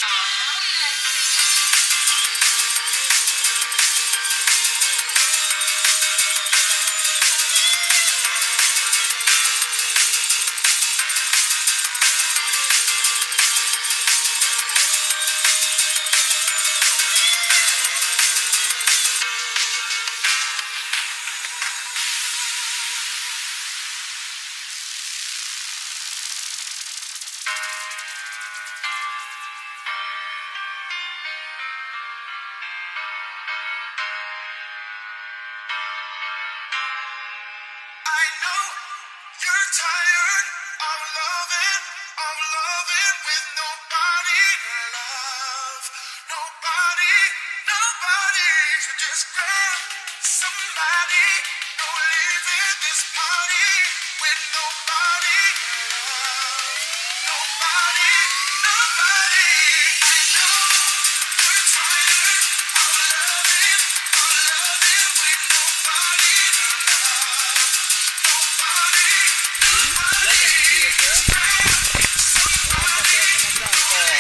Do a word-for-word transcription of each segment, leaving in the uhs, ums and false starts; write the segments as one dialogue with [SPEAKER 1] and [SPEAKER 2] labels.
[SPEAKER 1] I know you're tired of loving, of loving with nobody to love. Nobody, nobody. So just grab somebody. No leaving this party with nobody to love. Nobody, nobody. I know you're tired of loving, of loving with nobody to love.
[SPEAKER 2] Jag tänkte se det. Ja, vad får jag såna grann? Åh.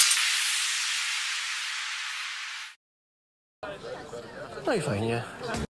[SPEAKER 3] No i fajnie.